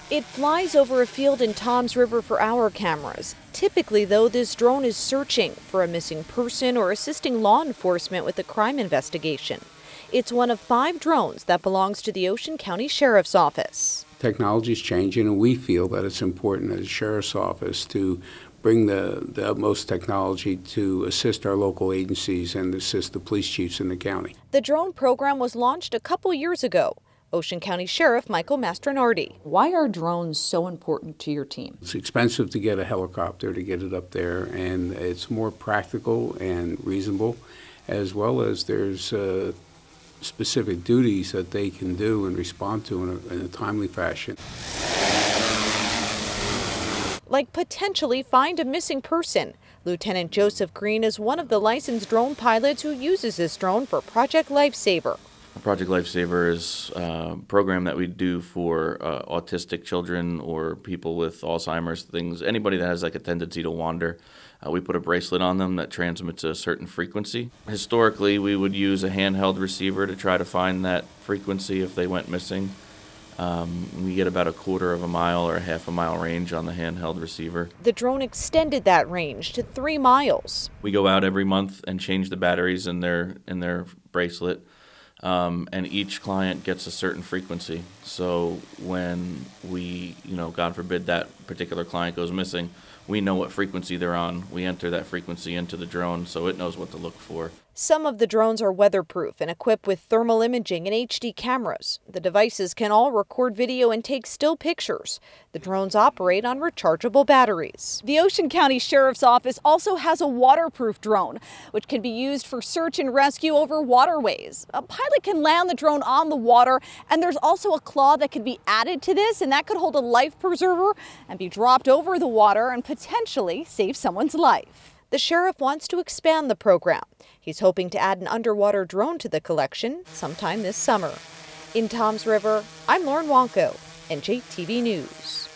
It flies over a field in Toms River for our cameras. Typically, though, this drone is searching for a missing person or assisting law enforcement with a crime investigation. It's one of 5 drones that belongs to the Ocean County Sheriff's Office. Technology is changing, and we feel that it's important as a Sheriff's Office to bring the utmost technology to assist our local agencies and assist the police chiefs in the county. The drone program was launched a couple years ago. Ocean County Sheriff Michael Mastronardi. Why are drones so important to your team? It's expensive to get a helicopter to get it up there, and it's more practical and reasonable, as well as there's specific duties that they can do and respond to in a timely fashion. Like potentially find a missing person. Lieutenant Joseph Green is one of the licensed drone pilots who uses this drone for Project Lifesaver. Project Lifesaver is a program that we do for autistic children or people with Alzheimer's, things, anybody that has like a tendency to wander. We put a bracelet on them that transmits a certain frequency. Historically, we would use a handheld receiver to try to find that frequency if they went missing. We get about a quarter of a mile or a half a mile range on the handheld receiver. The drone extended that range to 3 miles. We go out every month and change the batteries in their bracelet. And each client gets a certain frequency. So when we, God forbid that particular client goes missing, we know what frequency they're on. We enter that frequency into the drone so it knows what to look for. Some of the drones are weatherproof and equipped with thermal imaging and HD cameras. The devices can all record video and take still pictures. The drones operate on rechargeable batteries. The Ocean County Sheriff's Office also has a waterproof drone, which can be used for search and rescue over waterways. A pilot can land the drone on the water, and there's also a claw that could be added to this, and that could hold a life preserver and be dropped over the water and potentially save someone's life. The sheriff wants to expand the program. He's hoping to add an underwater drone to the collection sometime this summer. In Toms River, I'm Lauren Wonko, NJTV News.